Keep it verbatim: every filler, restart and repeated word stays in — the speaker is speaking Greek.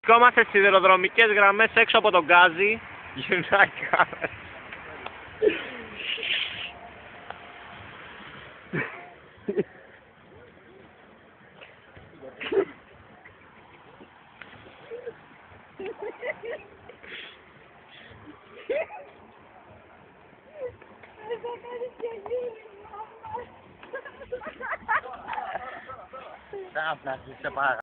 Βρισκόμαστε στις σιδηροδρομικές γραμμές έξω από τον Γκάζι. Γυρνάει κάμερα. Θα πλάσεις, σε παρακαλώ.